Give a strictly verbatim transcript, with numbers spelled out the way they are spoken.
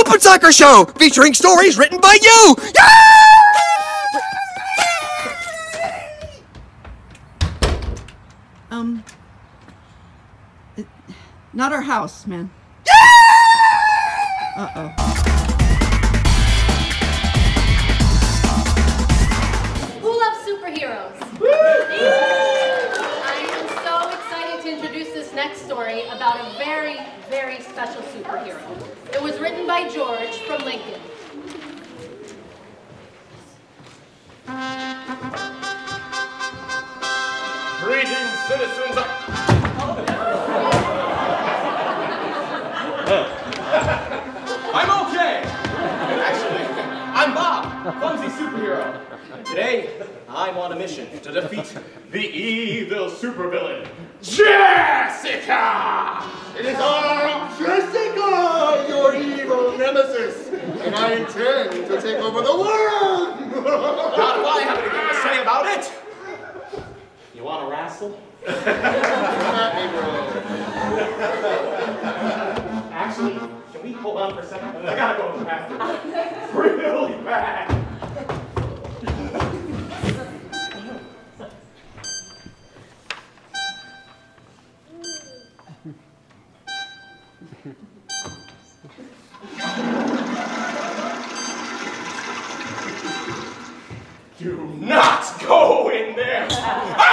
Stupid Soccer Show, featuring stories written by you! Um, it, not our house, man. Uh-oh. Who loves superheroes? I am so excited to introduce this next story about a very, very special superhero. It was written by George from Lincoln. Greetings, citizens of... I'm okay! Actually, I'm Bob, Clumsy superhero. Today, I'm on a mission to defeat the evil supervillain, Jessica! It is I, Jessica, your evil nemesis, and I intend to take over the world! Not if I have anything to say about it! You want to wrestle? Let me, bro. Actually, can we hold on for a second? I gotta go to the bathroom. Really bad. Do not go in there! I